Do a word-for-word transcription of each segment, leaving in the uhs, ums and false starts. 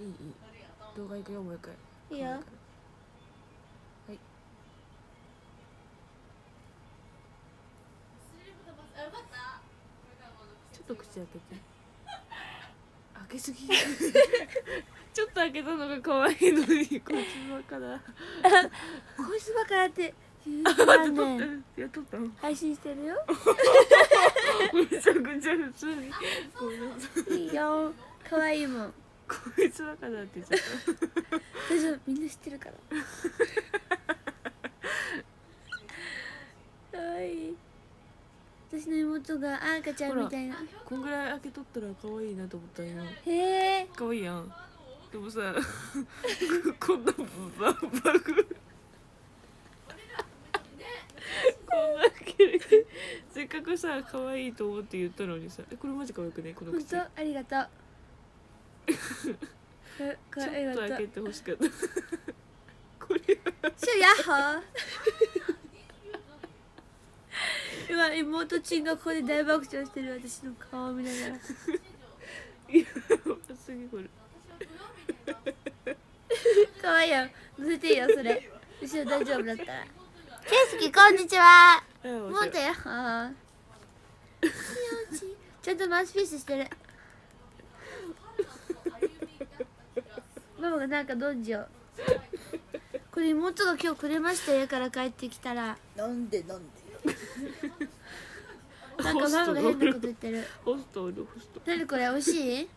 いいいい動画行くよもう一回。 いいよ。 はい。ちょっと口開けて。開けすぎ。ちょっと開けたのが可愛いのにこいつバカだ。 こいつバカだって何年いや撮ったの配信してるよ。 めちゃくちゃ普通にごめんなさい。 いいよ、可愛いもん。 こいつバカだって言っちゃった。 大丈夫、みんな知ってるから。可愛い。私の妹が赤ちゃんみたいな。 こんぐらい開けとったら可愛いなと思ったんよ。 へえ。 可愛いやん。でもさこんなもんさバグこんなキレキレせっかくさ可愛いと思って言ったのにさ、えこれマジ可愛くねこの本口。 当ありがとう。 ちょっと開けてほしかった。これシュヤッホー。今妹ちんがここで大爆笑してる私の顔を見ながら。 いやすぎこれ。 可愛いよ。乗せていいよそれ。後ろ大丈夫だったら。ケイスキこんにちは。もうてやっほー。ちゃんとマウスピースしてる。ママがなんかどんじよ。これ妹が今日くれました家から帰ってきたら。 なんでなんでなんかママが変なこと言ってる。 ホストおるホスト。 何これ美味しい？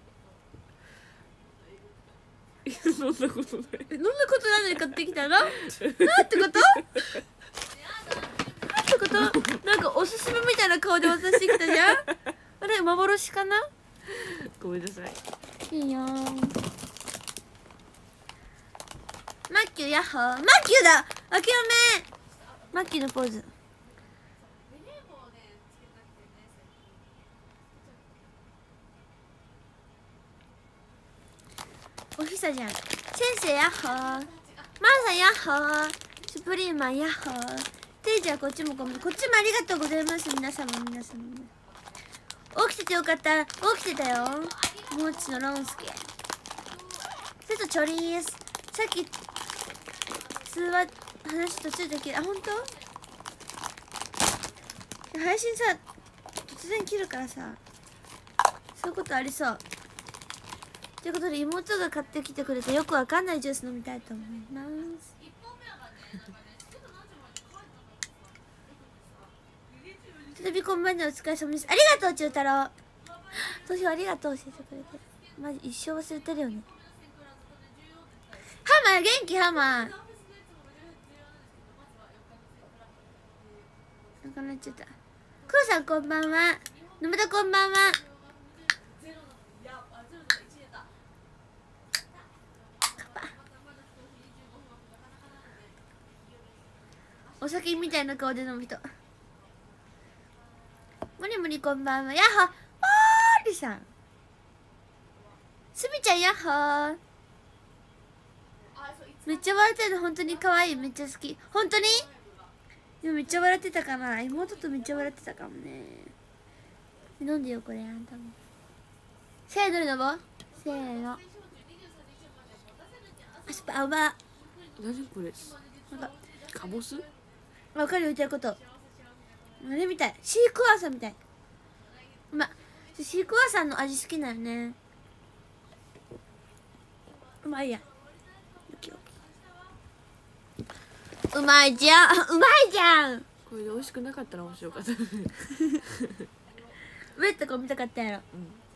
そんなことない。 え、どんなことなのに買ってきたの？なんてこと？なんてこと？なんかおすすめみたいな顔で渡してきたじゃん。あれ幻かな？ ごめんなさい。 いいよー。マッキュヤッホー。マッキュだ。あきおめ。マッキュのポーズ。おひさじゃん。先生ヤッホー。マーさんヤッホー。スプリーマンヤッホー。テイちゃんこっちもこっちもありがとうございます。皆様皆様。起きててよかった。起きてたよ。もうちのロンスケ。ちょっとチョリース。さっき通話話途中で切る。あ、本当？配信さ突然切るからさ、そういうことありそう。ということで妹が買ってきてくれてよくわかんないジュース飲みたいと思います。テレビこんばんはお疲れ様です。ありがとう中太郎。投票ありがとう教えてくれて。マジ一生忘れてるよね。ハマー元気ハマー。なくなっちゃった。クーさんこんばんは。沼田こんばんは。お酒みたいな顔で飲む人。むりむりこんばんは。やっほー。おーりさん。すみちゃんやっほー。めっちゃ笑ってるの本当に可愛い。めっちゃ好き。本当に？でもめっちゃ笑ってたかな。妹とめっちゃ笑ってたかもね。飲んでよこれあんたも。せーので飲もう。せーの。アスパーバ何これ？ なんかカボス？ わかるよ言ってること。あれみたい。シークワーサーみたい。まあ、シークワーサーの味好きなよね。うまいや。うまいじゃん。うまいじゃん。 これで美味しくなかったら面白かった。 上ってこ見たかったやろ。 うん。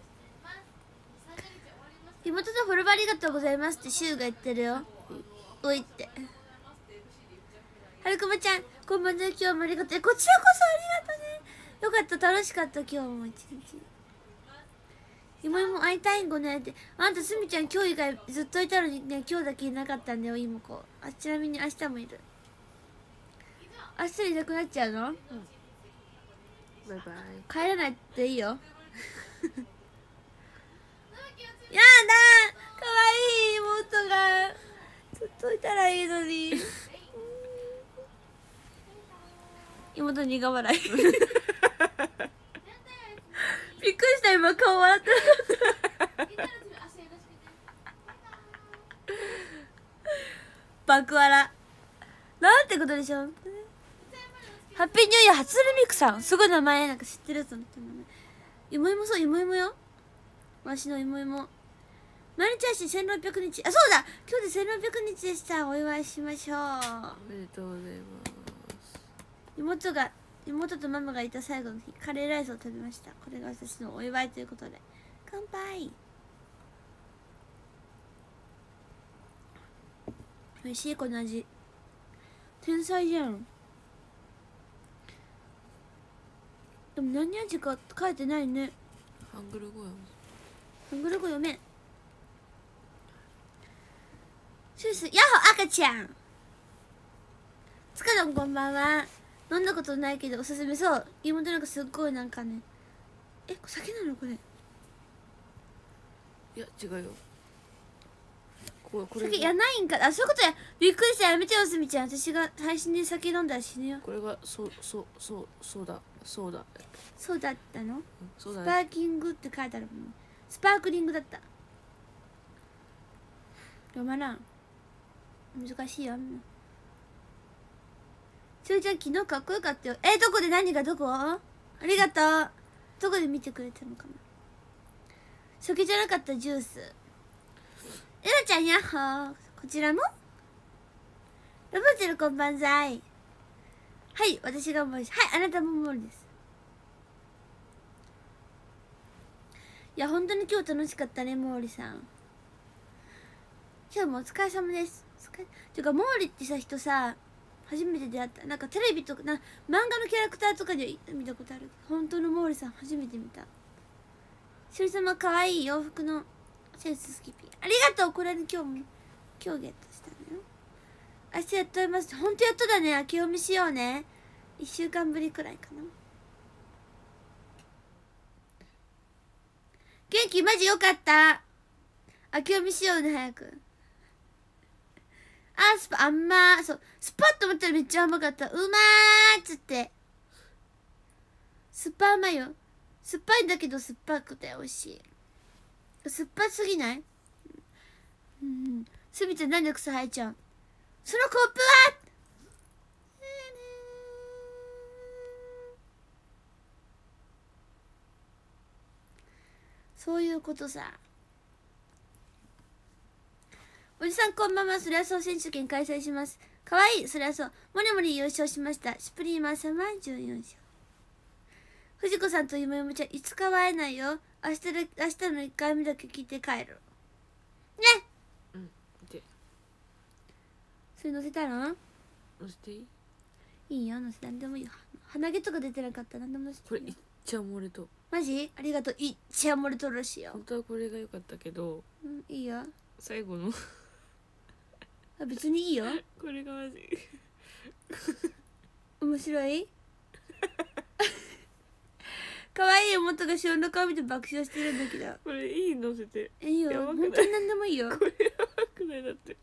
妹とフォローありがとうございますってシュウが言ってるよ。おいって。はるくまちゃん、こんばんは。今日もありがとう。こちらこそありがとうね。よかった、楽しかった今日も一日。今も会いたいんごねって。あんたすみちゃん今日以外ずっといたのにね、今日だけいなかったんだよ妹子。あ、ちなみに明日もいる。明日いなくなっちゃうの？うん、 バイバイ。 帰らないっていいよ。やだ、可愛い妹がずっといたらいいのに。妹苦笑い。びっくりした今顔笑ってる。 爆笑なんてことでしょ。ハッピーニューイヤー初音ミクさん、すごい名前なんか知ってるやつの名前。芋芋そう芋芋よ。わしの芋芋。毎日配信せんろっぴゃくにち、あ、そうだ今日でせんろっぴゃくにちでした。お祝いしましょう。 おめでとうございます。 妹が妹とママがいた最後の日、カレーライスを食べました。これが私のお祝いということで乾杯。おいしいこの味。天才じゃん。でも何味か書いてないね。 ハングル語やもん。 ハングル語読めん。シュース、ヤッホー赤ちゃん。つかどんこんばんは。飲んだことないけどおすすめ。そう、妹なんかすっごいなんかね。え、酒なのこれ。 いや違うよ。ここれ酒やないんか。あ、そういうことや。びっくりした。やめてよすみちゃん。私が配信で酒飲んだら死ぬよ。 これがそうそうそうそうだそうだそうだったの、 うんそうだスパね。 ーキングって書いてあるもん。スパークリングだった。読まらん。難しいよ。しおりちゃん昨日かっこよかったよ。え、どこで何がどこ？ありがとう。どこで見てくれたのかな。酒じゃなかったジュース。えなちゃんやっほー。こちらもロボチェルこんばんざい。はい、私がモーリーです。はい、あなたもモーリーです。いや、本当に今日楽しかったね、モーリーさん。今日もお疲れ様です。お疲れ。てか、モーリーってさ、人さ、初めて出会った。なんかテレビとか、な漫画のキャラクターとかで見たことある。本当のモーリーさん、初めて見た。しおり様、かわいい洋服のセンス好きピー。ありがとう。これに今日も、今日ゲットしたのよ。明日やっとります。本当やっとだね。明けおみしようね。一週間ぶりくらいかな。元気マジよかった。明けおみしようね、早く。あ、スパ、あんま、そう、スパッと思ったらめっちゃ甘かった。うまーっつって。酸っぱ甘いよ。酸っぱいんだけど酸っぱくて美味しい。酸っぱすぎない？うんうん。すみちゃんなんで草生えちゃう？そのコップはそういうことさ。おじさんこんばんは。そりゃそう選手権開催します。かわいい。そりゃそう。モリモリ優勝しました。シュプリーマー様じゅうよん勝。藤子さんとゆめゆめちゃんいつかは会えないよ。明日で明日のいっかいめだけ聞いて帰るね。 うんでそれ載せたの？ 載せていい？ いいよ、載せなんでもいいよ。鼻毛とか出てなかったら何でも載せていいよ。 これいっちゃ漏れと。 マジ？ありがとう。いっちゃ漏れとるらしいよ。 本当はこれが良かったけど、 うん、いいよ。 最後のあ、別にいいよ。 これがマジ面白い可愛い妹が後ろの顔見て爆笑してるんだけど。 これいい載せて。 え、いいよ。 やばくない本当に何でもいいよ。 これやばくない？だって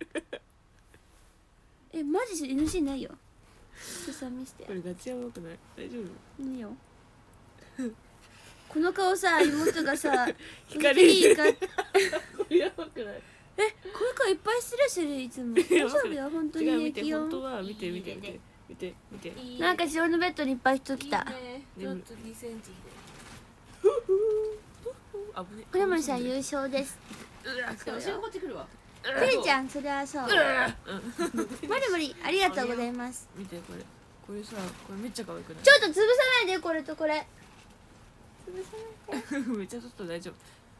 え、マジで エヌシー ないよ。ちょっとさ、見せてこ。れガチやばくない？大丈夫？ いいよ。この顔さ、妹がさ、 光いいか。え、ここれやばくない？ ういう顔いっぱいしてるし、いつも。大丈夫よ、本当に違う、 平見て、 気よ本。当は見て見て見て見て見て。 なんか後ろのベッドにいっぱい人来た。 ちょっとにセンチあぶね。 これもさん優勝です。 うわ、 そうよ後ろこっち来るわ。 てれちゃん、それはそう。まりもり、ありがとうございます。 見てこれ。これさ、これめっちゃ可愛くない？ ちょっと潰さないで、これとこれ。潰さないで。 めっちゃちょっと大丈夫。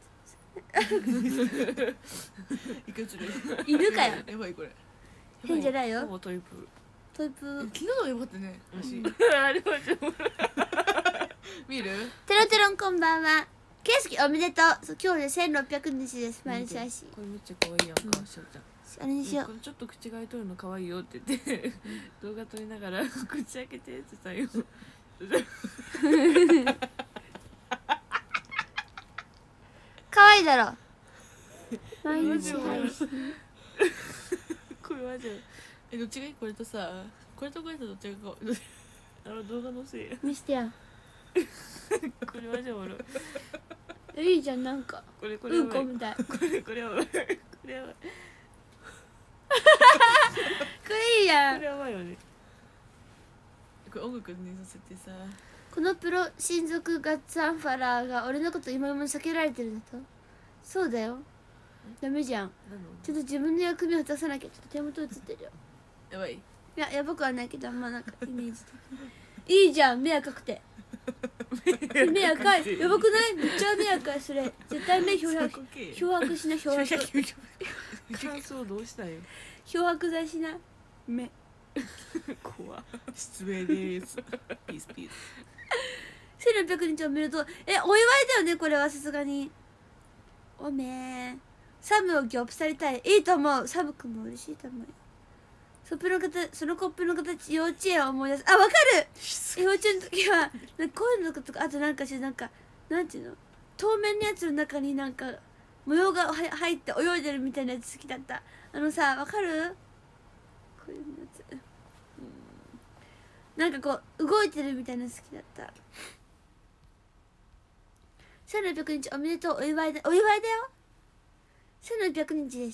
いくつで？ 犬かよ。 やばいこれ。 変じゃないよほぼトイプトイプー。 昨日のやばかったね。足。 あれはちょっと見る？ テロテロンこんばんは。ケイスケおめでとう。そう、今日でせんろっぴゃくにちです。毎日配信。 これめっちゃ可愛いやんか、しょうちゃん。 あれにしよう。 これちょっと口が開いとるの可愛いよって言って動画撮りながら口開けてってさよ。 可愛いだろ。毎日配信。 これマジえどっちがいい？これとさ、これとこれとどっちがこう？ あの動画のせいや。 見してや。 これマジおもろい。 いいじゃん、なんか。 これこれうやばい。 んこみたい。 これこれやばい。これやばい。 こいいやん。 これやばいよね。これ音楽にさせてさ。 このプロ親族ガッツアンファラーが俺のこと今も避けられてるんだと。そうだよ。ダメじゃん。 何のちょっと自分の役目を果たさなきゃ。ちょっと手元映ってるよ。 やばい。 いややばくはないけど、あんまなんかイメージ的にいいじゃん、目赤くて。目赤い。やばくない？めっちゃ目赤い。それ絶対目漂白漂白しな。漂白感想どうしたよ。 漂白剤しな。目怖っ。失礼です。ピースピース。 せんろっぴゃくにちおめでとう。え、お祝いだよねこれは。さすがにおめーサムをギョップされたい。いいと思う。サムくんも嬉しいと思うよ。その形そのコップの形、幼稚園を思い出す。あ、わかる。幼稚園の時はなんかこういうのとか、あとなんかしなんかなんていうの、透明のやつの中になんか模様がは入って泳いでるみたいなやつ好きだった。あのさ、わかる？こういうやつ、うん、なんかこう動いてるみたいなの好きだった。せんろっぴゃくにちおめでとう。お祝いだ、お祝いだよ。せんろっぴゃくにちでした。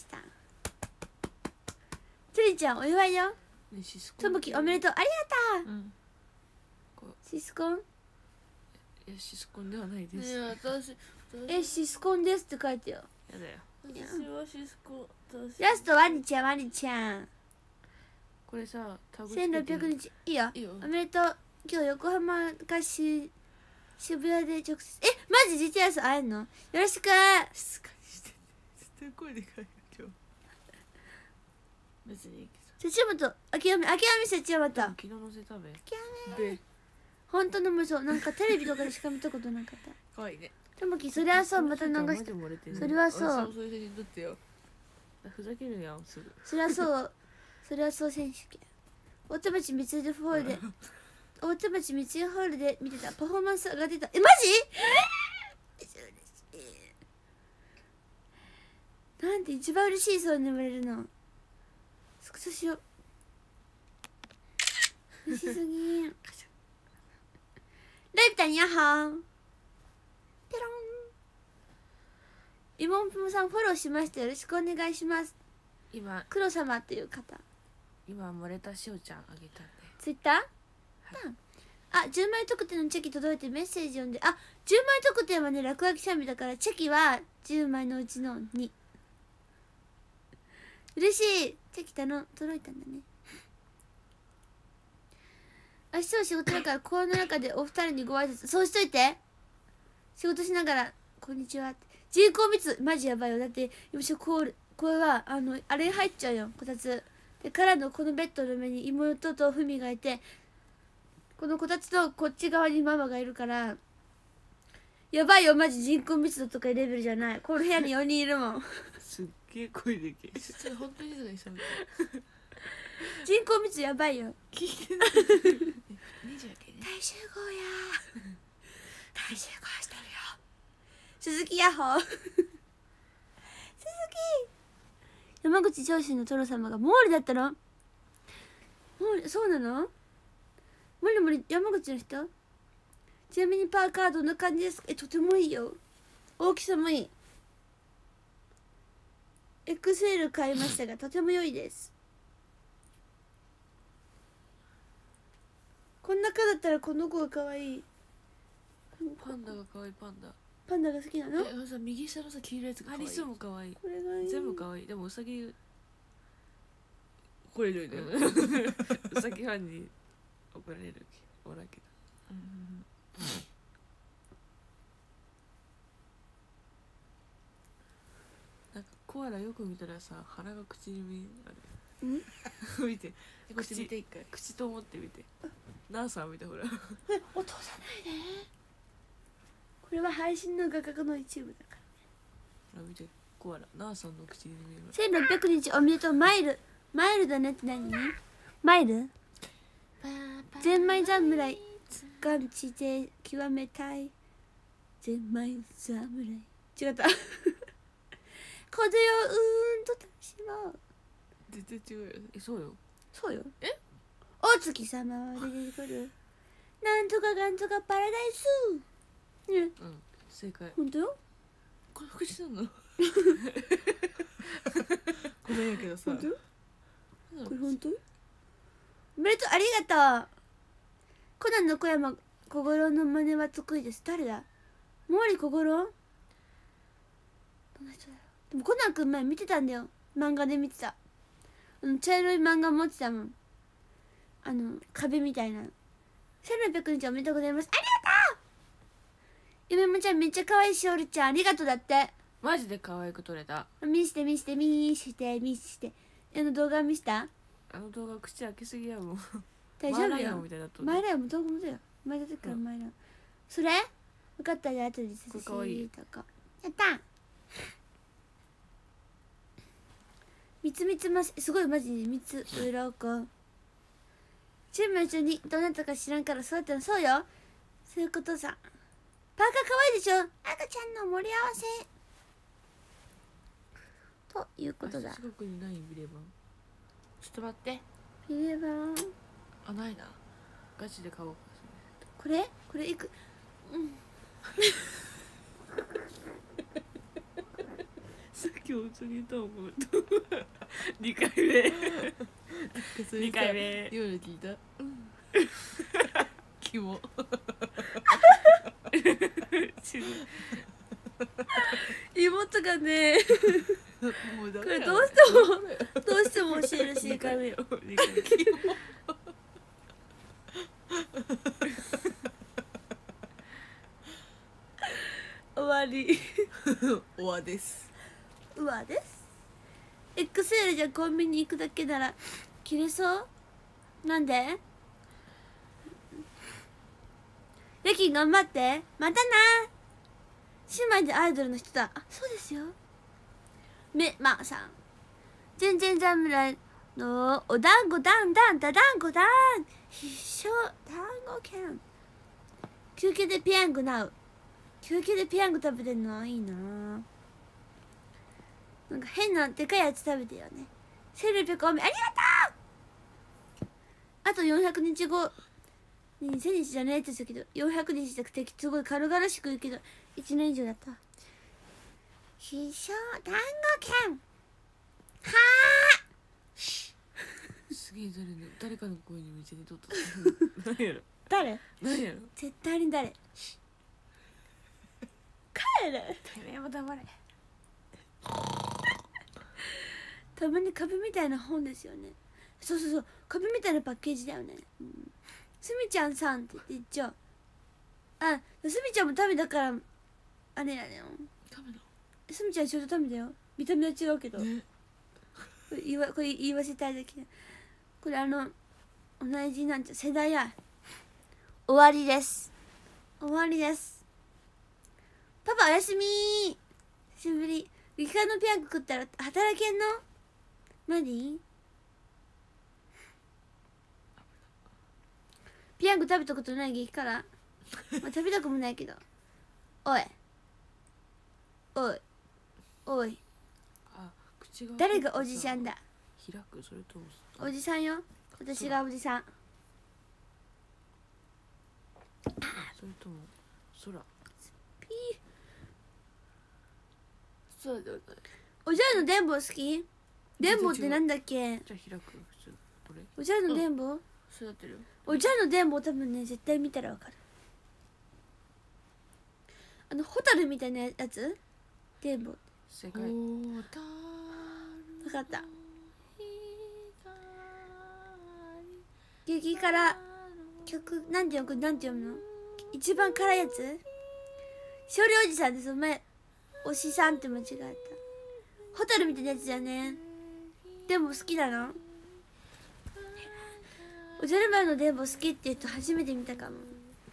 つりちゃんお祝いよ。 ね、シスコン。 ともきおめでとう。ありがとう。 うん。こシスコン。 ういやシスコンではないです。 いや私え、シスコンですって書いてよ。 やだよ。 私はシスコ私ラストワニちゃん、ワニちゃん。 これさ、タグつけてせんろっぴゃくにちいいよ。 いいよ。 おめでとう。今日横浜かし渋谷で直接。え、マジ ジーティーエス 会えんの？よろしく。 静かにしてね。絶対声でかいよ今日。別にいいけ土本、諦め、諦め土本。 ど。昨日のせ食べ。 諦め。 で、 本当の無双。なんかテレビとかでしか見たことなかった。 可愛いね。 ともき、それはそう、また流して。それはそう私もそういう写真撮ってよ。ふざけるやんすぐ。 それはそう。それはそう選手権。大手町三井ホールで。大手町三井ホールで見てた。パフォーマンス上がってた。え、マジ？なんで一番嬉しいそうに眠れるの。スクショしよう。嬉しすぎん。ライブタニヤハン。ペロン。イモンプムさんフォローしました。よろしくお願いします。 今黒様という方。 今漏れたしおちゃんあげたんで。 ツイッター？あ、じゅうまい特典のチェキ届いてメッセージ読んで。あ、じゅうまい特典はね、落書き三味だからチェキはじゅうまいのうちのに。嬉しい。チェキ頼届いたんだね。明日は仕事だから心の中でお二人にご挨拶。そうしといて。仕事しながらこんにちはって。人口密マジやばいよ。だって今これこれはあのあれ入っちゃうよ、こたつで。からのこのベッドの上に妹とふみがいて、このこたつのこっち側にママがいるから、やばいよマジ。人口密度とかレベルじゃない。この部屋によにんいるもん。 すっげえ声でけえ。ちょっと本当に静かにしゃべって。 人口密度やばいよ。 聞いてない。にじやけね。 大集合や。大集合してるよ。鈴木ヤッホー。鈴木。山口上司のトロ様が毛利だったの？毛利、そうなの？毛利も山口の人？ちなみにパーカーどんな感じですか？え、とてもいいよ。大きさもいい。エクセル買いましたがとても良いです。こんな子だったらこの子が可愛い。 パンダが可愛い。パンダ。 パンダが好きなの？ え、あのさ、右下のさ、黄色いやつが可愛い。アリスも可愛い。 これがいい。 全部可愛い。でもウサギこれだよね。ウサギファンに怒られるおらけど。なんかコアラよく見たらさ、鼻が口に見える。 ん？ 見て。こっち見て一回。口と思って見て。ナーさん見てほら。 え、落とさないで。これは配信の画角の一部だからね。 ほら見て。コアラ。ナーさんの口に見える。 せんろっぴゃくにちおめでとう。マイル。マイルだねって何？マイル？ゼンマイ侍。ガンチで極めたい。ゼンマイ侍。違った。こでようーんとしまう。 全然違うよ。え、そうよ。 そうよ。 え？ お月様は出てくる。なんとかかんとかパラダイス。ね。 うん。正解。 本当よ。 これ口なの？ごめんやけどさ。 本当？これ本当？ おめでとう、ありがとう。コナンの小山小五郎の真似は得意です。誰だ？毛利小五郎？どんな人だろう。でもコナンくん前見てたんだよ。漫画で見てた。あの茶色い漫画持ってたもん。あの壁みたいな。せんろっぴゃくにちおめでとうございます。ありがとう。ゆめもちゃんめっちゃ可愛いし、おるちゃんありがとうだって。 マジで可愛く撮れた。 見して見して見して見して。あの動画見した？ あの動画口開けすぎやもん。 大丈夫よ。 マーライオンみたいになっとる。 前だよ、もう動画もだよ。前の時から前だよ。それ？分かった、じゃあ後でこれ可愛いとか。やったー。みつみつます、すごいマジでみつうろこ。チームの人にどうなったか知らんからそうやったの。そうよ。そういうことさ。パーカー可愛いでしょ。赤ちゃんの盛り合わせ。ということだ。 近くにないビレバン。ちょっと待って。 ビレバン。 あ、ないな。ガチで買おうか。 これ？これいく。うん。 さっきおつにと思うとにかいめにかいめ夜聞いた。キモ。 妹がねもうダこれメやどうしてもどうしても教えるしにかいめよ。にかいめ。 終わり。 終わです。 うわです。 エックスエル じゃコンビニ行くだけなら切れそう。なんで？夜勤頑張って。またな。姉妹でアイドルの人だ。あ、そうですよ。めまさん、全然侍のお団子だんだんだ団子だん必勝団子券。休憩でピヤングなう。休憩でピヤング食べてんのいいな。なんか変なでかいやつ食べてよね。せんろっぴゃくおめありがとう。あとよんひゃくにちごにせんにちじゃねえって言ってたけど、よんひゃくにちじゃなくてすごい軽々しく言うけどいちねん以上だった。必勝団子券はあ。 すげえ誰の誰かの声にめっちゃ似とった何やろ誰？ 何やろ。 絶対に誰？帰れ。 てめえも黙れ。 たまに壁みたいな本ですよね。そうそうそう、壁みたいなパッケージだよね。うん、すみちゃんさんって言っちゃう。あ、すみちゃんもタメだからあれやねん。 ダメだ。 すみちゃんちょうどタメだよ。見た目は違うけど、 ね、 これ言わこれ言わせたいだけ。これあの同じなんちゃ世代や。終わりです。終わりです。パパおやすみー。久しぶり。激辛のピアンク食ったら働けんの？何？ピアンク食べたことない激辛。まあ、食べたくもないけど。おいおいおい、 あ、口が誰がおじさんだ？ 開く。それともおじさんよ。私がおじさん。 それとも空。 ピー。 そうだよね。 おじゃの電棒好き？電棒ってなんだっけ？ じゃあ開く。普通これおじゃの電棒？ そうやってるよ。 おじゃの電棒多分ね絶対見たらわかる。あのホタルみたいなやつ？電棒。 正解。 わかった。激辛曲なんて読むなんて読むの？一番辛いやつ？少量おじさんです。お前おしさんって間違えた。ホタルみたいなやつだよね。でも好きなの？おじゃる丸の電棒好きって言う人初めて見たかも。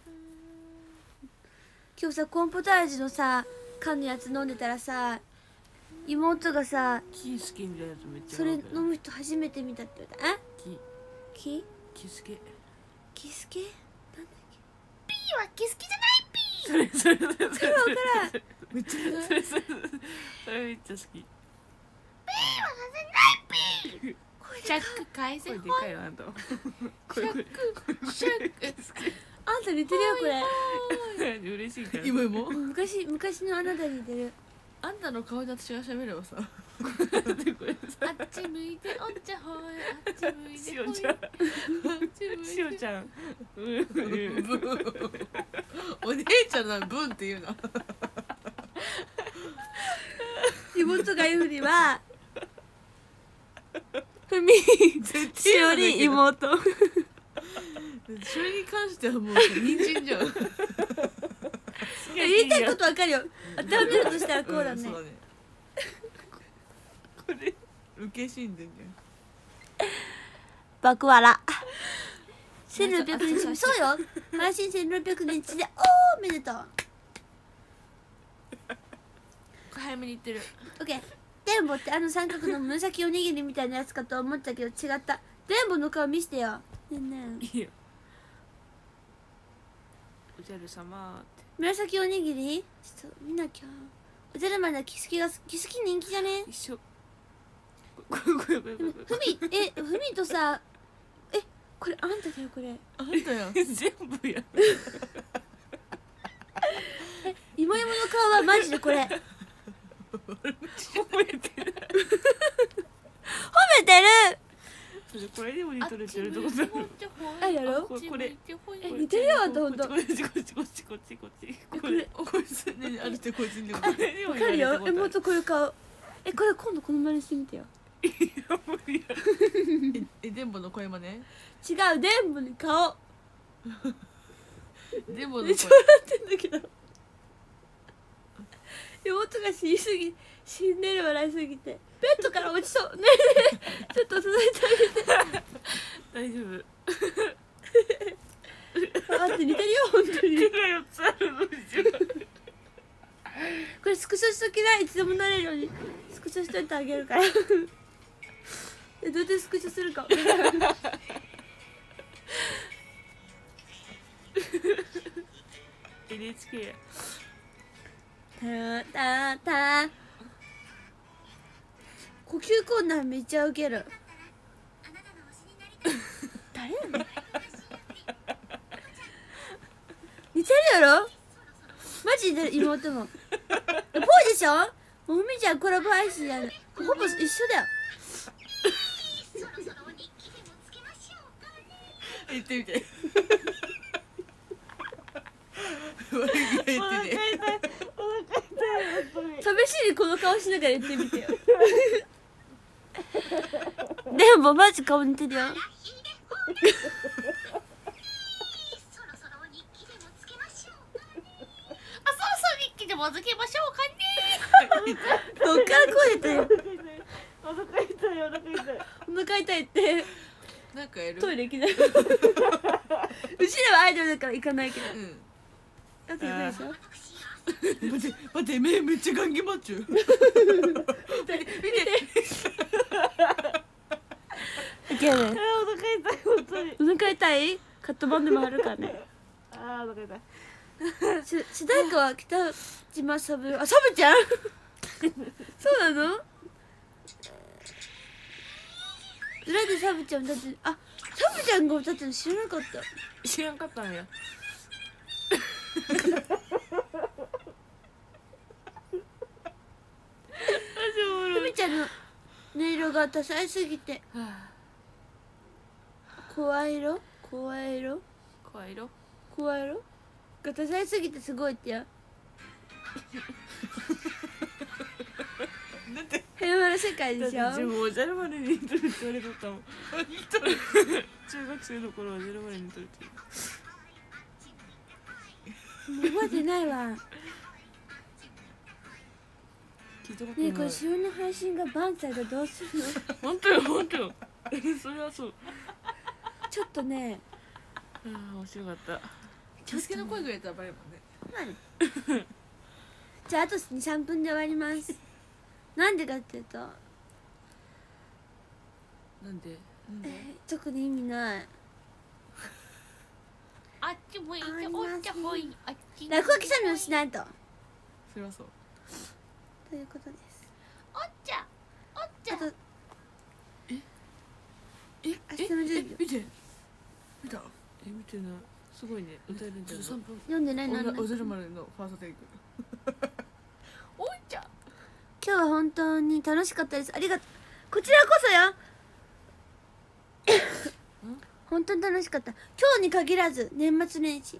今日さコーンポタージュのさ缶のやつ飲んでたらさ、妹がさキースケみたいなやつめっちゃそれ飲む人初めて見たって言われた。え？ キキキスケ。 キスケ？なんだっけ？ ピーはキスケじゃないピー。 それそれそれそれわからん。 めっちゃそれそれそれそれめっちゃ好き。 ピーはさせないピー。 チャック返せ。声でかいよあんた。声声シャックあんた似てるよこれ。 嬉しいから。 今も昔昔のあなたに似てる。 あんたの顔で私が喋ればさあっち向いてお茶ほいあっち向いてしおちゃんあっち向いてしおちゃんうんうんお姉ちゃんなのブンって言うな。 妹が言うにはふみしおり妹。 それに関してはもう人参じゃん。 言いたいことわかるよ。当てはめるとしたらこうだね。 んそうだね。 これ受け死んでんじ爆笑。せんろっぴゃくにち、そうよ。配信せんろっぴゃくにちで、おー、めでとう。 早めに言ってる。 オッケー。デンボってあの三角の紫おにぎりみたいなやつかと思ったけど違った。デンボの顔見せてよ。ねえねえ。 いいよ。おじゃる様って紫おにぎりちょっと見なきゃ。おじゃる丸のキスキがキスキ人気じゃね。 一緒。これこれこれこれこふみえふみとさえこれあんただよこれ。 ゃん。あんたやん。 れ全部や。 え芋芋の顔はマジでこれ。 褒めてる。 褒めてる。 それこれでも似とれてるとこだろあやろここれえ似てるよあんたほんと。 こっちこっちこっちこっちこっちここれこいつねあるってこいつにでも。 これでもわかるよ。 言われたことある妹こういう顔。えこれ今度この真似してみてよ。 いや無理やえ、電ボの声真似？ 違うデンボの顔。 電ボの声めっちゃ。笑ってんだけど。妹が死にすぎ死んでる笑いすぎてベッドから落ちそうねえねえちょっと続いてあげて。 大丈夫待って似てるよ本当に。 手がよっつあるのにこれスクショしときない。いつでもなれるようにスクショしといてあげるから。えどうやってスクショするか。 エヌエイチケー やたたた呼吸困難めっちゃウケる。誰やの。似てるやろマジで妹も。ぽいでしょ。もうふみちゃんコラボ配信やるほぼ一緒だよ。 言ってみて。悪い言ってね。 試しにこの顔しながら言ってみてよ。でもマジ顔似てるよ。 そろそろ日記でもつけましょうかね。あ、そろそろ日記でもつけましょうかね。 どっから声出てる。 お腹痛いお腹痛いお腹痛いってなんかやる？ トイレ行きないうちらはアイドルだから行かないけど。 うん。 だってやばいでしょ。 待って待って目めっちゃガンギマッチュ。 見ていける。 あお腹痛い本当にお腹痛いカットバンでもあるからね。 あーお腹痛いし主題歌は北島サブあサブちゃんそうなの。裏でサブちゃん歌ってる。あサブちゃんが歌ってるの知らなかった。 知らんかったんやふみちゃんの音色が多彩すぎて声色声色声色声色が多彩すぎてすごいってや。 なんて平和な世界でしょ。 だって自分おじゃる丸に似とるって言われとったもん中学生の頃はおじゃる丸に似とるってもう覚えてないわ。 聞いたことないねえこれ潮の配信がバンされたらどうするの。 本当よ本当よそれはそうちょっとねあー面白かった助けの声ぐらいやったらバレるもんね。 じゃああとにさんぷんで終わります。なんでかっていうとなんで？ え特に意味ない。 あっち向いてお茶ほいあっち落書き作業しないとそれはそう。 ということです。 お茶お茶あとえ明日のじゅうびょう見て見た？ え見てないすごいね歌えるんじゃない三分。 読んでないなんない。 おじゃる丸のファーストテイク。 お茶今日は本当に楽しかったです。ありがとう。こちらこそよ本当に楽しかった。今日に限らず年末年始。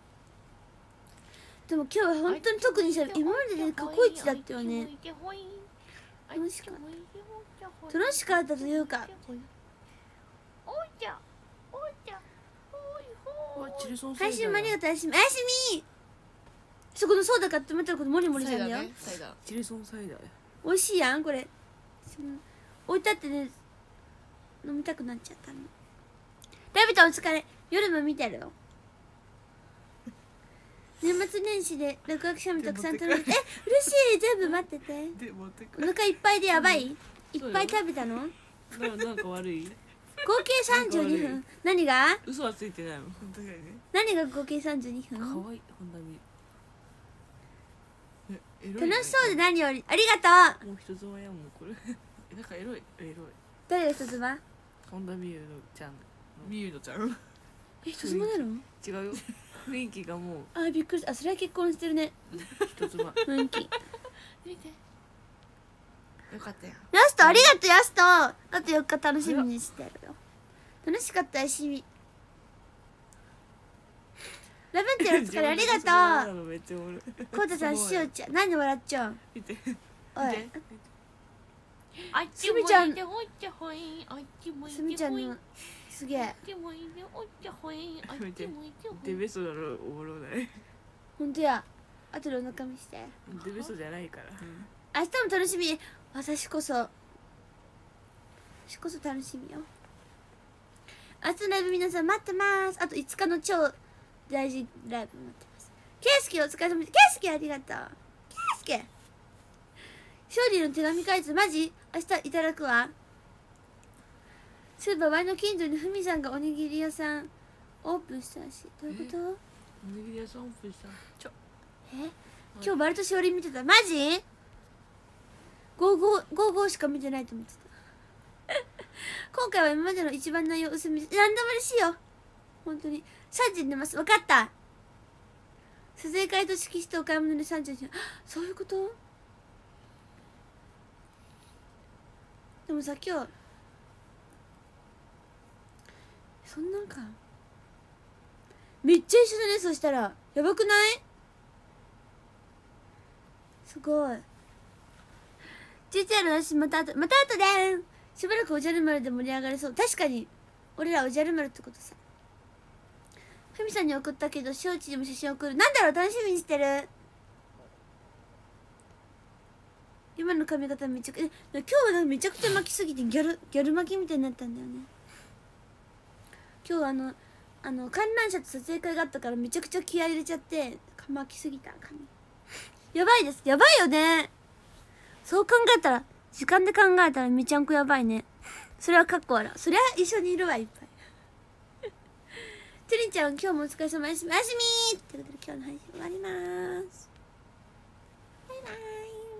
でも今日は本当に特にしゃべ今までで過去一だったよね。楽しかった楽しかったというか、 チルソン配信もありがとう。おやすみおやすみ。そこのソーダ買ってもらったことモリモリさんだよ。 サイダーチルソンサイダーや。 美味しいやんこれ。置いてあってね、飲みたくなっちゃったの。ラビットお疲れ。夜も見てるよ。年末年始で落書き写メたくさん食べて、え、嬉しい。全部待ってて。 で持ってくお腹いっぱいでやばい、いっぱい食べたの？ ななんか悪い。 合計さんじゅうにふん。何が嘘はついてないもん。本当にね。 何が合計さんじゅうにふん？ 可愛い本当に。えエロいね。 楽しそうで何より。ありがとう。 もう人妻やもんこれ。えなんかエロいエロい。 誰が人妻？ 本田美優のちゃん。 ミユノちゃんえ、人妻なの？ 違うよ。雰囲気がもうあ、びっくりした。あ、それは結婚してるね。 人妻。 雰囲気。 見てよかったよ。 ヤストありがとうヤスト。あとよっか楽しみにしてるよ。楽しかったよしみ。ラベンテルお疲れありがとう。 めっちゃおもろい。 コウタさんしおちゃん何で笑っちゃう？ 見て。 おい。 あっすみちゃんち向いてほいあっち向いすみちゃんのすげえ。 あっち向いておっちゃほいあっち向いてほいデベソだろおもろない。 ほんとや。あとでお腹見して。 デベソじゃないから。 明日も楽しみ。私こそ私こそ楽しみよ。明日のライブ皆さん待ってます。あといつかの超大事ライブ待ってます。ケイスケお疲れ様です。ケイスケありがとう。ケイスケ勝利の手紙書いてマジ明日いただくわ。そういえば前の近所にふみさんがおにぎり屋さんオープンしたらしい。どういうこと？ おにぎり屋さんオープンした。ちょ。 え今日バルトしおり見てた。マジゴーゴーゴーゴーしか見てないと思ってた今回は今までの一番内容薄め。何でも嬉しいよ本当に。さんじに出ます。分かった。撮影会と色紙とお買い物でさんじに。そういうこと。でもさ今日そんなんかめっちゃ一緒だね。そしたらやばくない？すごい。ジェイチアール の話また後また後でーん。しばらくおじゃる丸で盛り上がれそう。確かに俺らおじゃる丸ってことさ。ふみさんに送ったけどしおちにも写真送る。なんだろう楽しみにしてる。今の髪型めちゃくちゃ今日はめちゃくちゃ巻きすぎてギャルギャル巻きみたいになったんだよね。今日はあのあの観覧車と撮影会があったからめちゃくちゃ気合い入れちゃって巻きすぎた髪。やばいです。やばいよね。そう考えたら時間で考えたらめちゃんこやばいね。それはかっこ笑う。そりゃ一緒にいるわいっぱいトゥリンちゃん今日もお疲れ様です。おやすみーってことで今日の配信終わります。バイバーイ。